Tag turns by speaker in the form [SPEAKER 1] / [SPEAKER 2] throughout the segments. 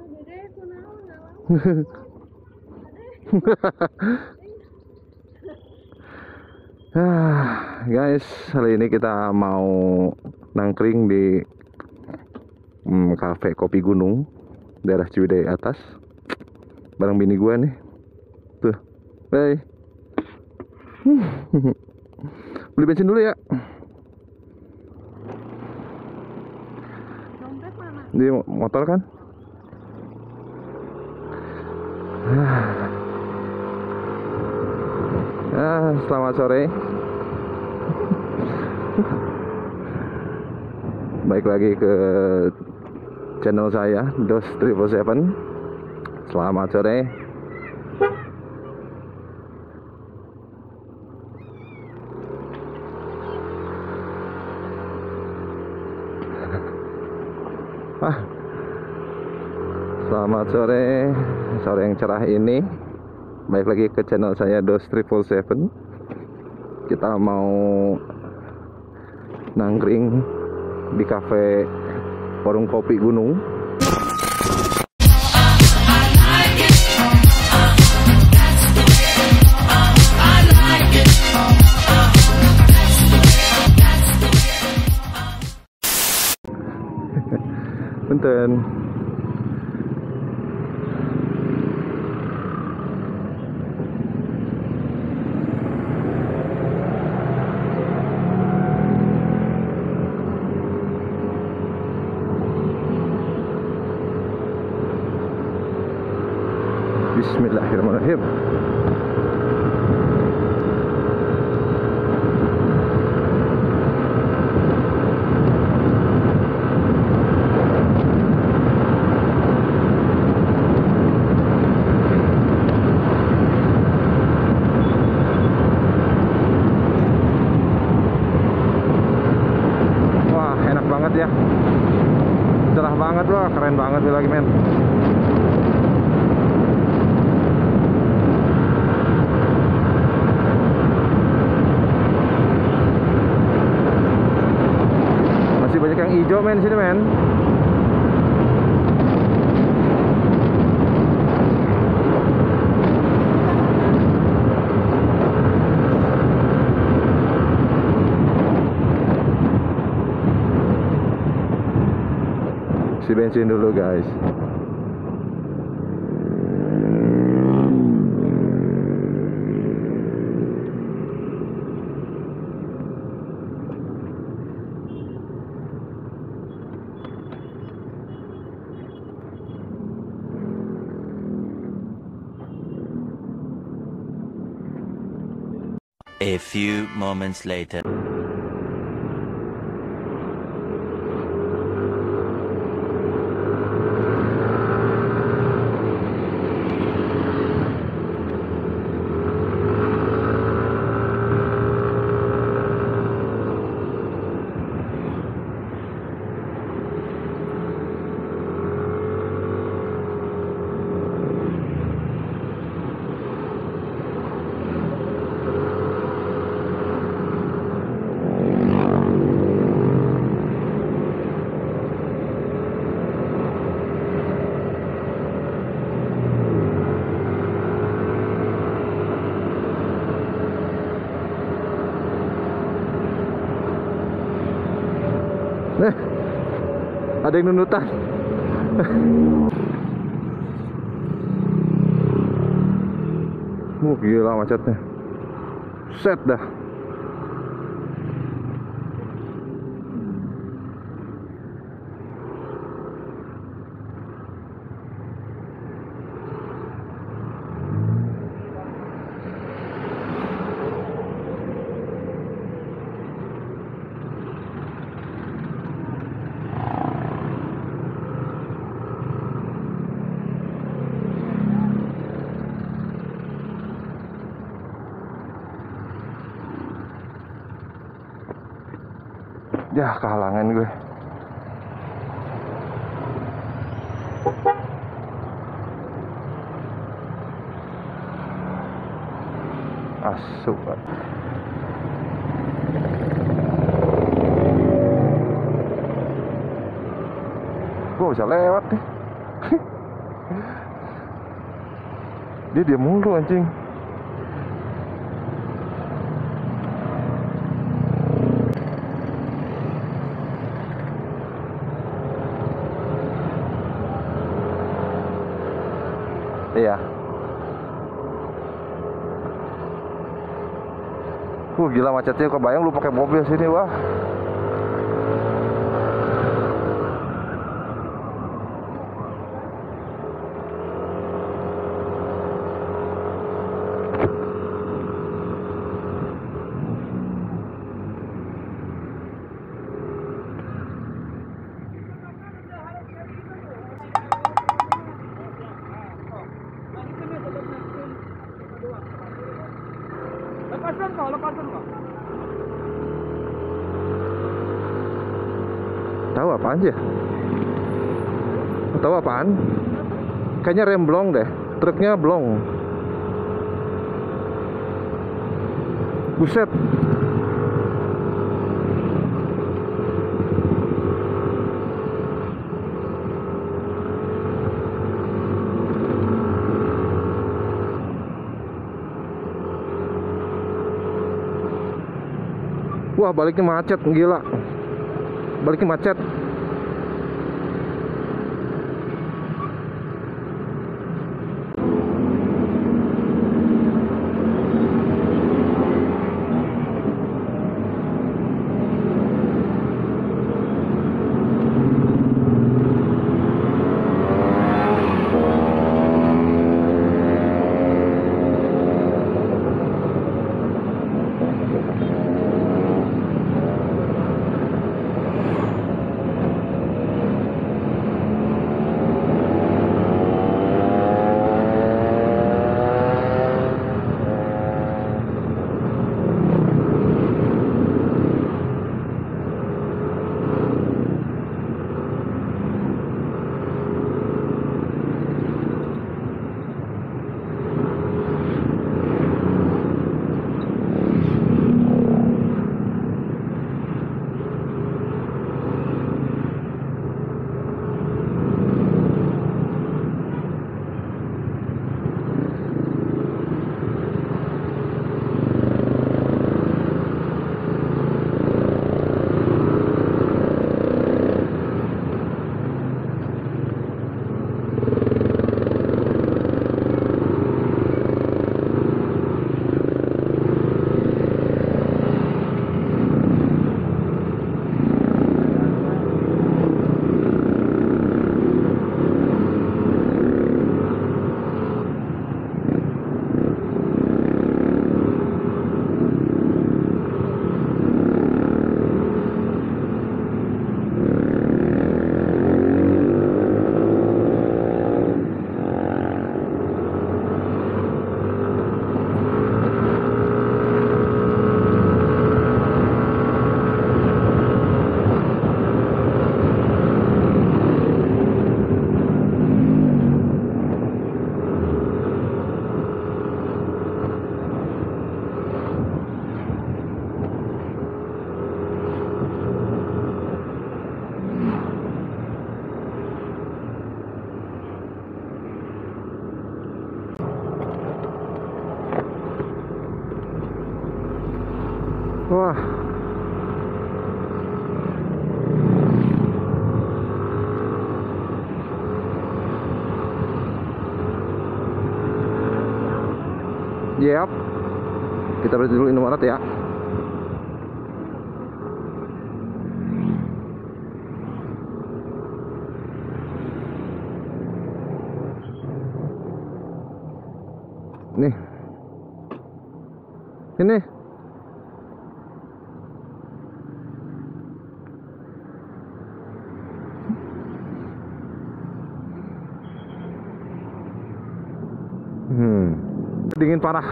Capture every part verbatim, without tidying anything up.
[SPEAKER 1] Ah, guys, hari ini kita mau nangkring di hmm, kafe kopi gunung daerah Ciwidey atas bareng bini gue nih. Tuh, hey. Beli bensin dulu ya.
[SPEAKER 2] Dompet mana?
[SPEAKER 1] Di motor kan? Ah, selamat sore. Baik lagi ke channel saya Dos Triple Seven. Selamat sore. Ah, selamat sore, sore yang cerah ini. Baik lagi ke channel saya Dos Triple Seven. Kita mau nangkring di kafe warung kopi gunung. Punten. Bismillahirrahmanirrahim. Wah, enak banget ya. Cerah banget loh, keren banget lagi men. Banyak yang hijau men sini men. Isi bensin dulu guys.
[SPEAKER 3] A few moments later. Eh, ada yang nunutan. Uh, gila macetnya. Set dah. Ya, kehalangan gue. Asuk. Gue bisa lewat nih. Dia diam mulu anjing. Iya. Uh gila macetnya, kebayang lu pakai mobil sini, wah.
[SPEAKER 2] Lepaskan kau, lepaskan kau.
[SPEAKER 3] Tahu apaan sih? Tahu apaan? Kayaknya rem blong deh. Truknya blong. Buset. Wah, baliknya macet, gila. Baliknya macet. Wah. Yap. Kita berhenti dulu Indomaret ya. Nih. Ini. Hmm. Dingin parah.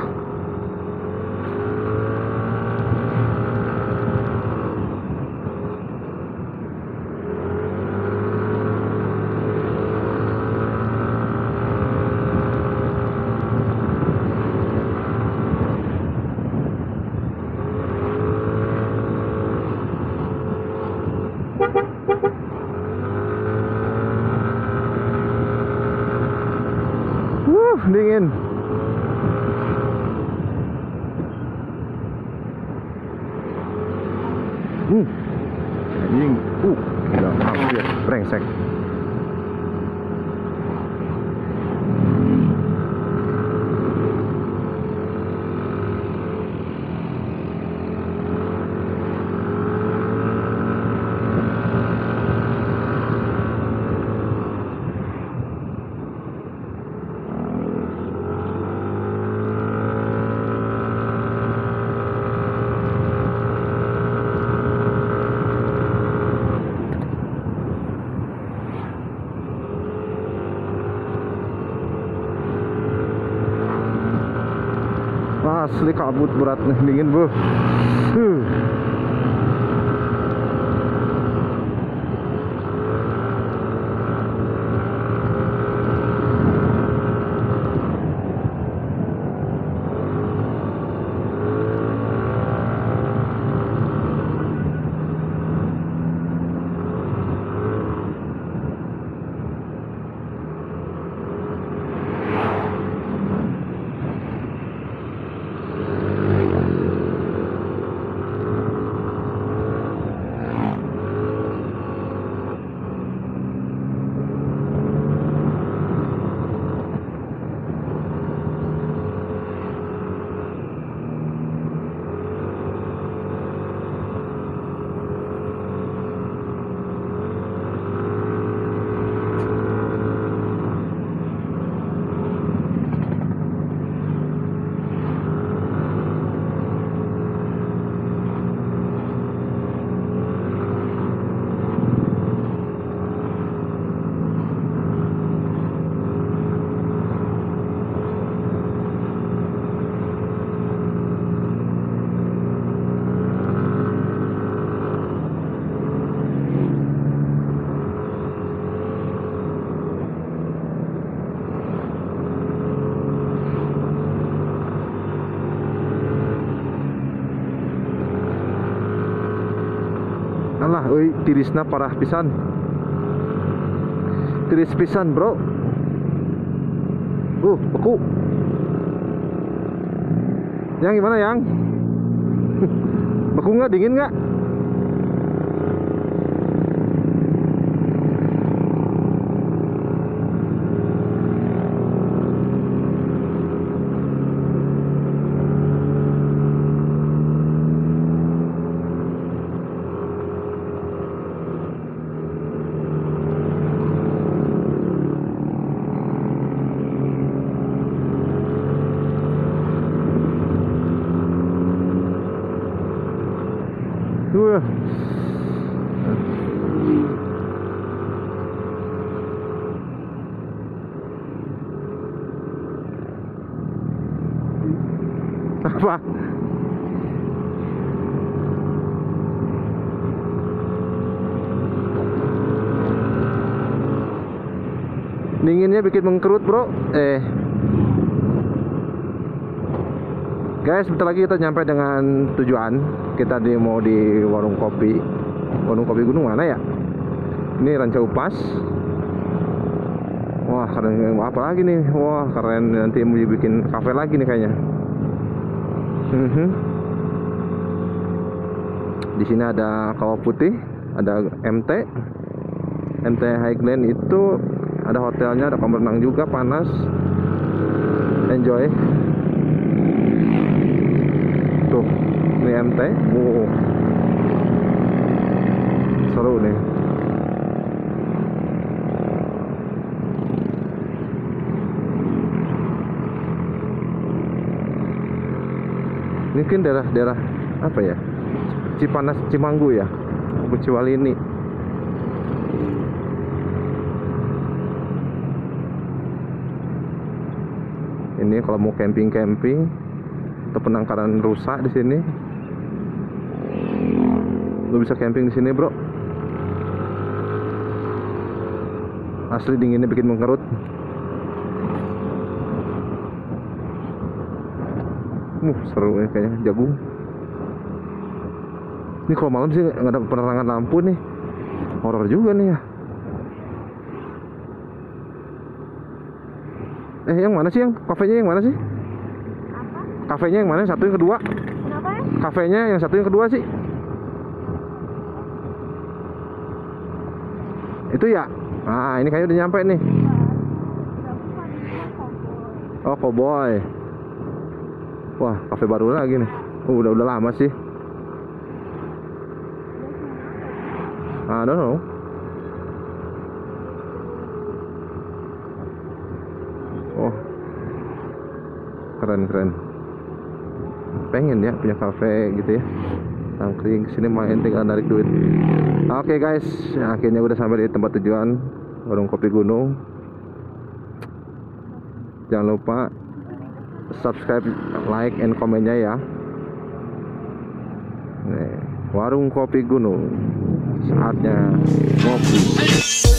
[SPEAKER 1] dingin. Hmm. Anjing. Uh, gila, hampir brengsek. Asli kabut berat nih, dingin bro. Huh. Alah, euy, tirisna parah pisan. Tiris pisan, bro. Uh, beku. Yang gimana, Yang? Beku nggak? Dingin nggak? Wah. Apa? Dinginnya bikin mengkerut, bro. Eh Guys, bentar lagi kita nyampe dengan tujuan. Kita di mau di warung kopi. Warung kopi gunung mana ya? Ini Ranca Upas. Wah, keren. Apa lagi nih? Wah, keren. Nanti mau dibikin kafe lagi nih kayaknya. Mhm. Di sini ada kawah putih, ada M T. M T Highland itu ada hotelnya, ada kamar renang juga, panas. Enjoy. Tuh, ini M T. Wow. Seru nih. Mungkin daerah-daerah apa ya? Cipanas, Cimanggu ya? Buciwalini. Ini kalau mau camping-camping atau penangkaran rusak di sini, lu bisa camping di sini, bro. Asli dinginnya bikin mengkerut. Uh, seru ya kayaknya, jagung. Ini kalau malam sih nggak ada penerangan lampu nih, horor juga nih ya. Eh, yang mana sih yang kafenya yang mana sih?
[SPEAKER 4] Apa?
[SPEAKER 1] Kafenya yang mana? Satu yang kedua?
[SPEAKER 4] Kenapa ya?
[SPEAKER 1] Kafenya yang satu yang kedua sih? Itu ya? Ah, ini kayaknya udah nyampe nih. Oh, Cowboy. Wah, kafe baru lagi nih. Uh, udah udah lama sih. I don't know. Oh, keren keren. Pengen ya punya kafe gitu ya. Nangkring sini main tinggal narik duit. Oke guys, akhirnya udah sampai di tempat tujuan, warung kopi gunung. Jangan lupa subscribe, like, and komennya ya. Nih, warung kopi gunung. Saatnya ngopi.